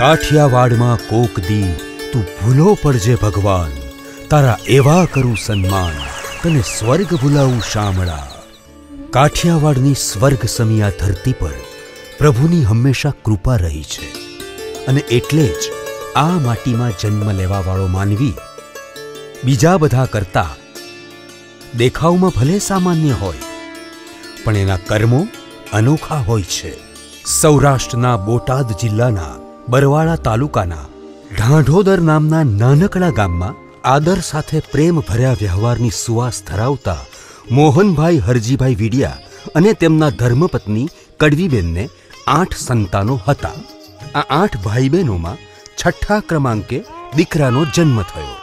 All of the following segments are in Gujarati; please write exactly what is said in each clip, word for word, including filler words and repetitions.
કાઠિયાવાડમાં કોક દી તું ભૂલો પડજે ભગવાન, તારા એવા કરું સન્માન, તને સ્વર્ગ ભૂલાવું શામળા. કાઠિયાવાડની સ્વર્ગ સમી આ ધરતી પર પ્રભુની હંમેશા કૃપા રહી છે, અને એટલે જ આ માટીમાં જન્મ લેવાવાળો માનવી બીજા બધા કરતા દેખાવમાં ભલે સામાન્ય હોય, પણ એના કર્મો અનોખા હોય છે. સૌરાષ્ટ્રના બોટાદ જિલ્લાના બરવાળા તાલુકાના ઢાંઢોદર નામના નાનકડા ગામમાં આદર સાથે પ્રેમ ભર્યા વ્યવહારની સુવાસ ધરાવતા મોહનભાઈ હરજીભાઈ વીડિયા અને તેમના ધર્મપત્ની કડવીબેનને આઠ સંતાનો હતા. આ આઠ ભાઈ બહેનોમાં છઠ્ઠા ક્રમાંકે દીકરાનો જન્મ થયો.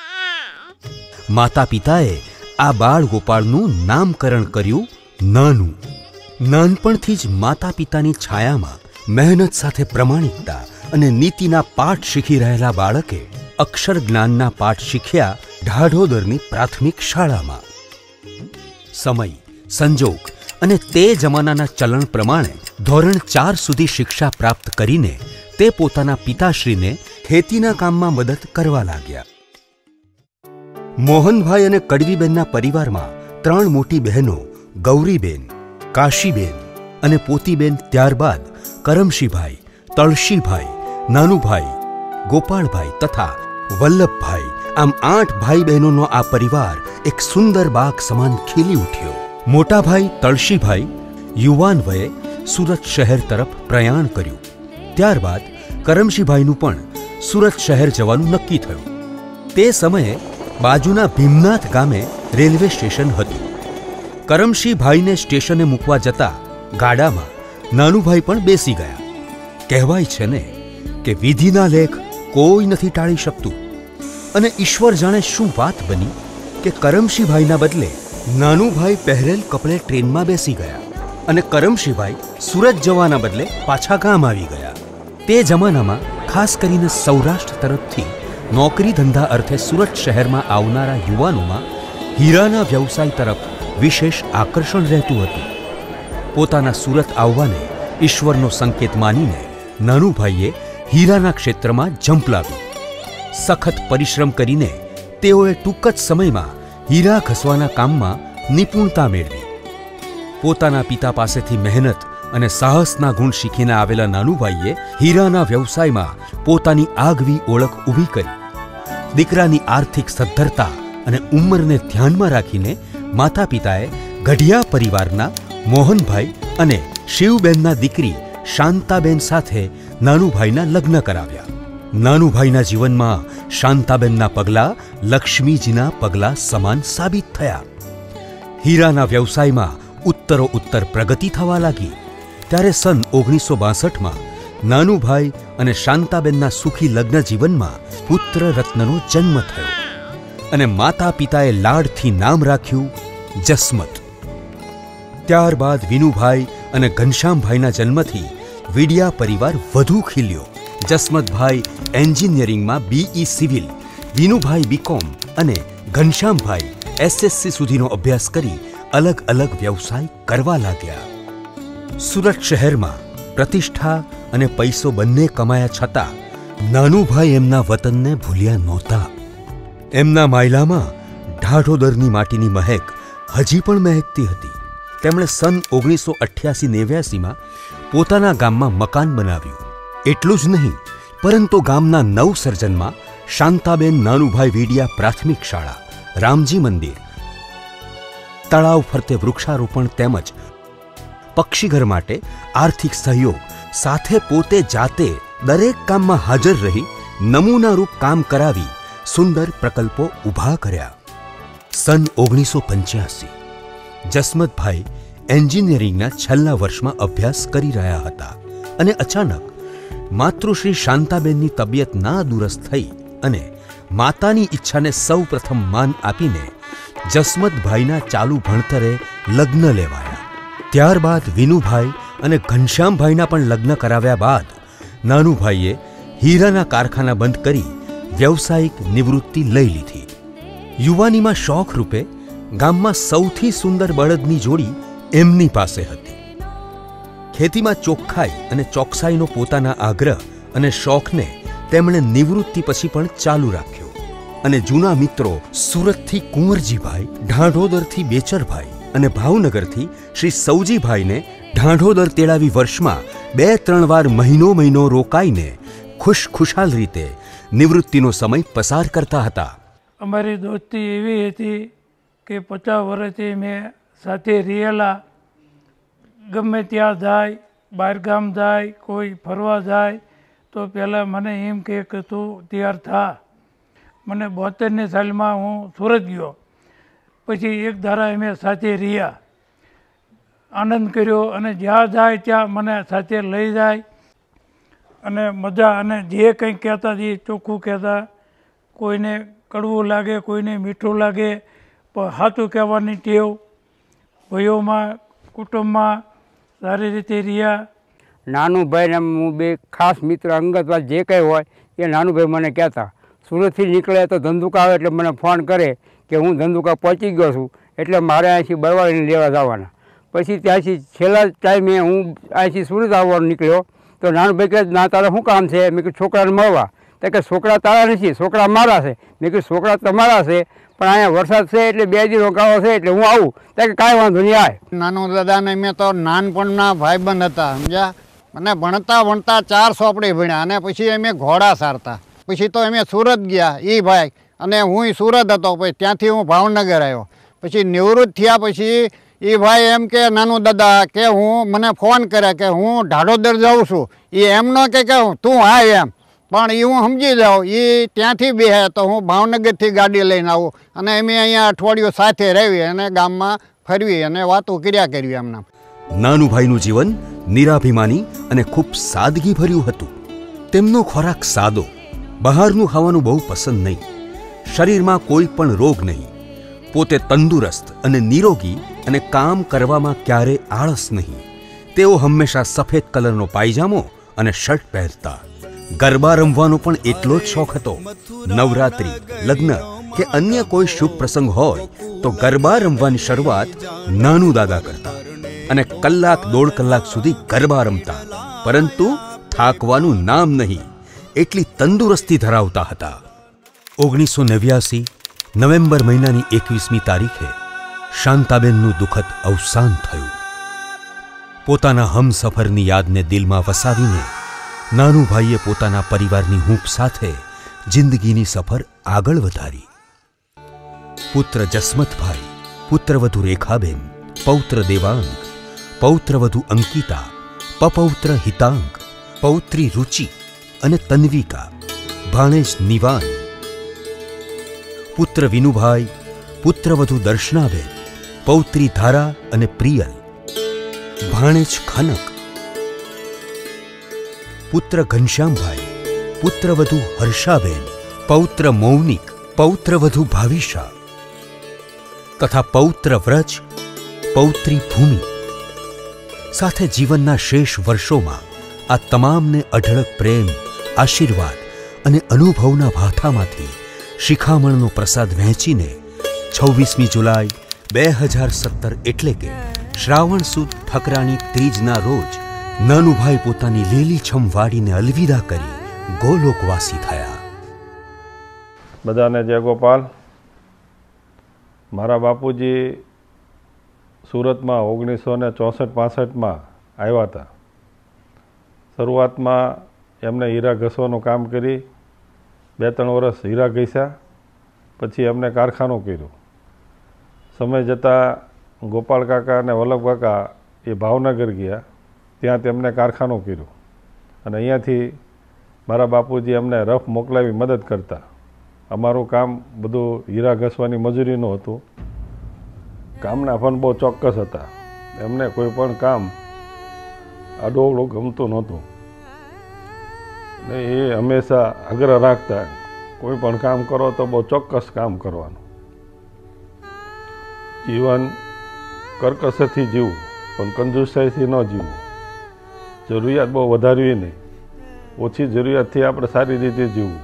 માતા પિતાએ આ બાળ ગોપાળનું નામકરણ કર્યું નાનું. નાનપણથી જ માતા પિતાની છાયામાં મહેનત સાથે પ્રમાણિકતા અને નીતિના પાઠ શીખી રહેલા બાળકે અક્ષર જ્ઞાનના પાઠ શીખ્યા ઢાઢોદરની પ્રાથમિક શાળામાં. સમય, સંજોગ અને તે જમાનાના ચલણ પ્રમાણે ધોરણ ચાર સુધી શિક્ષા પ્રાપ્ત કરીને તે પોતાના પિતાશ્રીને ખેતીના કામમાં મદદ કરવા લાગ્યા. મોહનભાઈ અને કડવીબેનના પરિવારમાં ત્રણ મોટી બહેનો ગૌરીબેન, કાશીબેન અને પોતીબેન, ત્યારબાદ કરમશીભાઈ, તળશીભાઈ, નાનુભાઈ, ગોપાળભાઈ તથા વલ્લભભાઈ, આમ આઠ ભાઈ બહેનોનો આ પરિવાર એક સુંદર બાગ સમાન ખીલી ઉઠ્યો. મોટા ભાઈ તળશીભાઈ યુવાન વયે સુરત શહેર તરફ પ્રયાણ કર્યું. ત્યારબાદ કરમશીભાઈનું પણ સુરત શહેર જવાનું નક્કી થયું. તે સમયે બાજુના ભીમનાથ ગામે રેલવે સ્ટેશન હતું. કરમશીભાઈને સ્ટેશને મૂકવા જતા ગાડામાં નાનુભાઈ પણ બેસી ગયા. કહેવાય છે ને કે વિધિના લેખ કોઈ નથી ટાળી શકતું, અને ઈશ્વર જાણે શું વાત બની કે કરમશીભાઈના બદલે નાનુભાઈ પહેરેલ કપડે ટ્રેનમાં બેસી ગયા અને કરમશીભાઈ સુરત જવાના બદલે પાછા ગામ આવી ગયા. તે જમાનામાં ખાસ કરીને સૌરાષ્ટ્ર તરફથી નોકરી ધંધા અર્થે સુરત શહેરમાં આવનારા યુવાનોમાં હીરાના વ્યવસાય તરફ વિશેષ આકર્ષણ રહેતું હતું. પોતાના સુરત આવવાને ઈશ્વરનો સંકેત માનીને નાનુભાઈએ હીરાના ક્ષેત્રમાં ઝંપલાવ્યું. સખત પરિશ્રમ કરીને તેઓએ ટૂંક જ સમયમાં હીરા ઘસવાના કામમાં નિપુણતા મેળવી. પોતાના પિતા પાસેથી મહેનત અને સાહસના ગુણ શીખીને આવેલા નાનુભાઈએ હીરાના વ્યવસાયમાં પોતાની આગવી ઓળખ ઊભી કરી. દીકરાની આર્થિક સદ્ધરતા અને ઉંમરને ધ્યાનમાં રાખીને માતા પિતાએ ગઢિયા પરિવારના મોહનભાઈ અને શિવબેનના દીકરી શાંતાબેન સાથે નાનુભાઈના લગ્ન કરાવ્યા. નાનુભાઈના જીવનમાં શાંતાબેનના પગલાં લક્ષ્મીજીના પગલાં સમાન સાબિત થયા. હીરાના વ્યવસાયમાં ઉત્તરો ઉત્તર પ્રગતિ થવા લાગી. ત્યારે સન ઓગણીસો બાસઠમાં નાનુભાઈ અને શાંતાબેનના સુખી લગ્ન જીવનમાં પુત્ર રત્નનો જન્મ થયો અને માતા પિતાએ લાડથી નામ રાખ્યું જસમત. ત્યારબાદ વિનુભાઈ અને ઘનશ્યામભાઈના જન્મથી વીડિયા પરિવાર વધુ ખીલ્યો. જસમતભાઈ એન્જિનિયરિંગમાં બીઈ સિવિલ, વિનુભાઈ બીકોમ અને ઘનશ્યામભાઈ એસએસસી સુધીનો અભ્યાસ કરી અલગ અલગ વ્યવસાય કરવા લાગ્યા. સુરત શહેરમાં પ્રતિષ્ઠા અને પૈસો બંને કમાયા છતાં નાનુભાઈ એમના વતનને ભૂલ્યા નહોતા. એમના માયલામાં ઢાઢોદરની માટીની મહેક હજી પણ મહેકતી હતી. તેમણે સન ઓગણીસો અઠ્યાસી નેવ્યાસીમાં પોતાના ગામમાં મકાન બનાવ્યું. એટલું જ નહીં, પરંતુ ગામના નવ સર્જનમાં શાંતાબેન નાનુભાઈ વીડિયા પ્રાથમિક શાળા, રામજી મંદિર, તળાવ ફરતે વૃક્ષારોપણ તેમજ પક્ષીઘર માટે આર્થિક સહયોગ સાથે પોતે જાતે દરેક કામમાં હાજર રહી નમૂનારૂપ કામ કરાવી સુંદર પ્રકલ્પો ઊભા કર્યા. સન ઓગણીસો પંચ્યાસી જસમતભાઈ એન્જિનિયરિંગના છેલ્લા વર્ષમાં અભ્યાસ કરી રહ્યા હતા અને અચાનક માતૃશ્રી શાંતાબેનની તબિયત ના દુરસ્ત થઈ અને માતાની ઈચ્છાને સૌ પ્રથમ માન આપીને જસમતભાઈના ચાલુ ભણતરે લગ્ન લેવાયા. ત્યારબાદ વિનુભાઈ અને ઘનશ્યામભાઈના પણ લગ્ન કરાવ્યા બાદ નાનુભાઈએ હીરાના કારખાના બંધ કરી વ્યવસાયિક નિવૃત્તિ લઈ લીધી. યુવાનીમાં શોખ રૂપે ગામમાં સૌથી સુંદર બળદની જોડી એમની પાસે હતી. ખેતીમાં ચોખ્ખાઈ અને ચોકસાઈનો પોતાના આગ્રહ અને શોખને તેમણે નિવૃત્તિ પછી પણ ચાલુ રાખ્યો અને જૂના મિત્રો સુરતથી કુંવરજીભાઈ, ઢાંઢોદરથી બેચરભાઈ અને ભાવનગરથી શ્રી સૌજીભાઈને ઢાંઢોદર તેડાવી વર્ષમાં બે ત્રણ વાર મહિનો મહિનો રોકાઈને ખુશ ખુશાલ રીતે નિવૃત્તિનો સમય પસાર કરતા હતા. અમારી દોસ્તી એવી હતી કે પચાસ વર્ષથી મેં સાથે રહેલા. ગમે ત્યાં જાય, બહારગામ જાય, કોઈ ફરવા જાય તો પહેલાં મને એમ કહે કે તું તૈયાર થા. મને બોતેરની સાલમાં હું સુરત ગયો, પછી એક ધારા અમે સાથે રહ્યા, આનંદ કર્યો અને જ્યાં જાય ત્યાં મને સાથે લઈ જાય અને મજા. અને જે કંઈ કહેતા એ ચોખ્ખું કહેતા. કોઈને કડવું લાગે, કોઈને મીઠું લાગે, પણ સાચું કહેવાની ટેવ. ભાઈઓમાં, કુટુંબમાં સારી રીતે રહ્યા. નાનું ભાઈને હું બે ખાસ મિત્ર અંગત વાત જે કંઈ હોય એ નાનું ભાઈ મને કહેતા. સુરતથી નીકળે તો ધંધુકા આવે એટલે મને ફોન કરે કે હું ધંધુકા પહોંચી ગયો છું, એટલે મારે અહીંથી બરવાડીને લેવા જવાના. પછી ત્યાંથી છેલ્લા ટાઈમે હું અહીંથી સુરત આવવાનો નીકળ્યો તો નાનું ભાઈ કહે ના તારે શું કામ છે? મેં કીધું છોકરાને મળવા. તો કે છોકરા તારા નથી, છોકરા મારા છે. મેં કીધું છોકરા તમારા છે પણ અહીંયા વરસાદ છે એટલે બે દી રોકાવો છે એટલે હું આવું. તો કે કાંઈ વાંધો નહીં આય. નાનો દાદાને મેં તો નાનપણના ભાઈબંધ હતા, સમજ્યા. અને ભણતા ભણતા ચાર સોપડી ભણ્યા અને પછી અમે ઘોડા સારતા. પછી તો અમે સુરત ગયા એ ભાઈ અને હું સુરત હતો. પછી ત્યાંથી હું ભાવનગર આવ્યો. પછી નિવૃત્ત થયા પછી એ ભાઈ એમ કે નાનું દાદા કે હું મને ફોન કરે કે હું ઢાઢોદર જાઉં છું. એ એમ ન કે તું આય એમ, પણ એ હું સમજી જાઉં. એ ત્યાંથી બેહે તો હું ભાવનગરથી ગાડી લઈને આવું અને અમે અહીંયા અઠવાડિયું સાથે રહીએ અને ગામમાં ફરવી અને વાતો કર્યા કરવી. એમના નાનુભાઈનું જીવન નિરાભિમાની અને ખૂબ સાદગી ભર્યું હતું. તેમનો ખોરાક સાદો, બહારનું ખાવાનું બહુ પસંદ નહીં, શરીરમાં કોઈ પણ રોગ નહીં, પોતે તંદુરસ્ત અને નિરોગી અને કામ કરવામાં ક્યારે આળસ નહીં. તેઓ હંમેશા સફેદ કલરનો પાયજામો અને શર્ટ પહેરતા. ગરબા રમવાનો પણ એટલો જ શોખ હતો. નવરાત્રિ, લગ્ન કે અન્ય કોઈ શુભ પ્રસંગ હોય તો ગરબા રમવાની શરૂઆત નાનુ દાદા કરતા અને કલાક દોઢ કલાક સુધી ગરબા રમતા, પરંતુ થાકવાનું નામ નહીં, એટલી તંદુરસ્તી ધરાવતા હતા. ઓગણીસો નેવ્યાસી નવેમ્બર મહિનાની એકવીસમી તારીખે શાંતાબેનનું દુઃખદ અવસાન થયું. પોતાના હમસફરની યાદને દિલમાં વસાવીને નાનુભાઈએ પોતાના પરિવારની હૂંફ સાથે જિંદગીની સફર આગળ વધારી. પુત્ર જસમતભાઈ, પુત્રવધુ રેખાબેન, પૌત્ર દેવાંગ, પૌત્રવધુ અંકિતા, પપૌત્ર હિતાંગ, પૌત્રી રુચિ અને તન્વિકા, ભાણેજ નિવાન, પુત્ર વિનુભાઈ, પુત્રવધુ દર્શનાબેન, પૌત્રી ધારા અને પ્રિયલ, ભાણેજ ખનક, પુત્ર ઘનશ્યામભાઈ, પુત્રવધુ હર્ષાબેન, પૌત્ર મૌનિક, પૌત્રવધુ ભાવિશા તથા પૌત્ર વ્રજ, પૌત્રી ભૂમિ. સાથે જીવનના શેષ વર્ષોમાં આ તમામને અઢળક પ્રેમ, આશીર્વાદ અને અનુભવના ભાથામાંથી શિખામણનો પ્રસાદ વહેંચીને છવ્વીસમી જુલાઈ બે હજાર સત્તર એટલે કે શ્રાવણ સુદ ઠકરાણી ત્રીજના રોજ નાનુભાઈ પોતાની લીલીછમ વાડીને અલવિદા કરી ગોલોકવાસી થયા. બધાને જય ગોપાલ. મારા બાપુજી સુરતમાં ઓગણીસો ને ચોસઠ પાસઠમાં આવ્યા હતા. શરૂઆતમાં એમને હીરા ઘસવાનું કામ કરી બે ત્રણ વર્ષ હીરા ઘસ્યા. પછી એમને કારખાનું કર્યું. સમય જતાં ગોપાલ કાકા અને વલ્લભ કાકા એ ભાવનગર ગયા. ત્યાં તેમને કારખાનું કર્યું અને અહીંયાથી મારા બાપુજી અમને રફ મોકલાવી મદદ કરતા. અમારું કામ બધું હીરા ઘસવાની મજૂરીનું હતું. કામના પણ બહુ ચોક્કસ હતા. એમને કોઈ પણ કામ આડોઅવળું ગમતું નહોતું ને એ હંમેશા આગ્રહ રાખતા કોઈ પણ કામ કરો તો બહુ ચોક્કસ કામ કરવાનું. જીવન કરકસરથી જીવવું પણ કંજુસાઈથી ન જીવવું. જરૂરિયાત બહુ વધારવી નહીં, ઓછી જરૂરિયાતથી આપણે સારી રીતે જીવવું.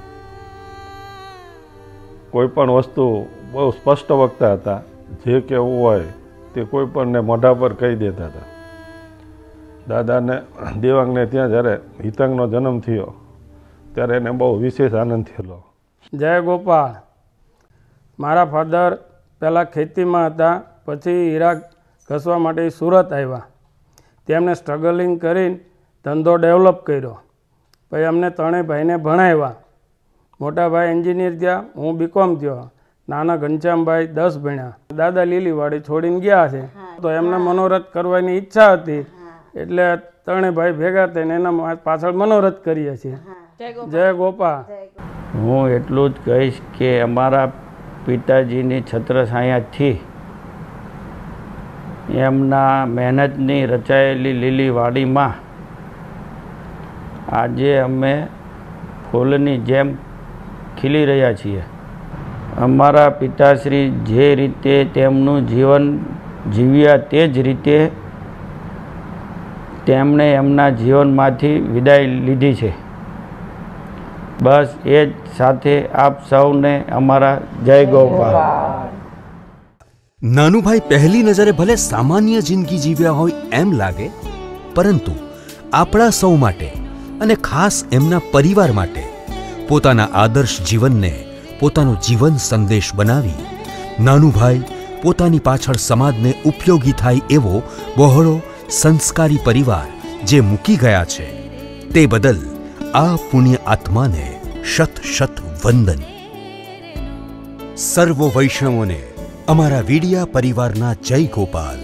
કોઈ પણ વસ્તુ બહુ સ્પષ્ટ વખતા હતા. જે કહેવું હોય તે કોઈ પણને મોઢા પર કહી દેતા હતા. દાદાને દેવાંગને ત્યાં જ્યારે હિતાંગનો જન્મ થયો ત્યારે એને બહુ વિશેષ આનંદ થયેલો. જય ગોપાલ. મારા ફાધર પહેલાં ખેતીમાં હતા, પછી હીરા ઘસવા માટે સુરત આવ્યા. તેમને સ્ટ્રગલિંગ કરીને ધંધો ડેવલપ કર્યો. પછી અમને ત્રણેય ભાઈને ભણાવ્યા. મોટા ભાઈ એન્જિનિયર થયા, હું બીકોમ થયો. નાના ઘનશ્યામભાઈ દસ ભણ્યા. દાદા લીલીવાડી છોડીને ગયા છે, તો એમને મનોરથ કરવાની ઈચ્છા હતી, એટલે ત્રણેય ભાઈ ભેગા થઈને એના પાછળ મનોરથ કરીએ છીએ. જય ગોપાલ. હું એટલું જ કહીશ કે અમારા પિતાજીની છત્રછાયાથી એમના મહેનતની રચાયેલી લીલી વાડીમાં આજે અમે ફૂલની જેમ ખીલી રહ્યા છીએ. અમારા પિતાશ્રી જે રીતે તેમનું જીવન જીવ્યા તે જ રીતે તેમણે એમના જીવનમાંથી વિદાય લીધી છે. બસ એ જ સાથે આપ સૌને અમારા જય ગોપાલ. નાનુભાઈ પહેલી નજરે ભલે સામાન્ય જિંદગી જીવ્યા હોય એમ લાગે, પરંતુ આપણા સૌ માટે અને ખાસ એમના પરિવાર માટે પોતાના આદર્શ જીવનને પોતાનો જીવન સંદેશ બનાવી નાનુભાઈ પોતાની પાછળ સમાજને ઉપયોગી થાય એવો બહોળો સંસ્કારી પરિવાર જે મૂકી ગયા છે, તે બદલ આ પુણ્ય આત્માને શત શત વંદન. સર્વ વૈષ્ણવોને અમારા વીડિયા પરિવારના જય ગોપાલ.